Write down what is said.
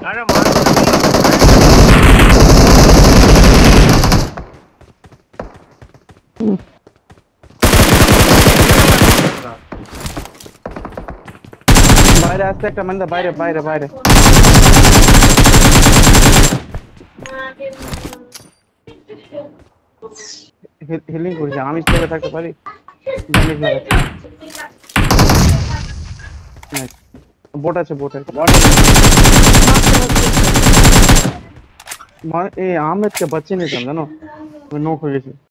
আরে মার বাইরে আসছে একটা মানে বাইরে বাইরে বাইরে হিলিং করছে আমি স্টেপে থাকতে পারি ড্যামেজ লাগাচ্ছি बोट আছে बोट আছে এই আহমেদ के बच्चे नहीं समझा ना मैं नॉक हो गई